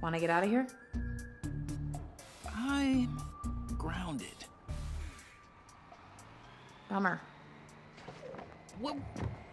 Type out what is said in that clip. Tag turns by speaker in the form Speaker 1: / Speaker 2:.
Speaker 1: Want to get out of here?
Speaker 2: I'm grounded.
Speaker 1: Bummer.
Speaker 2: Well,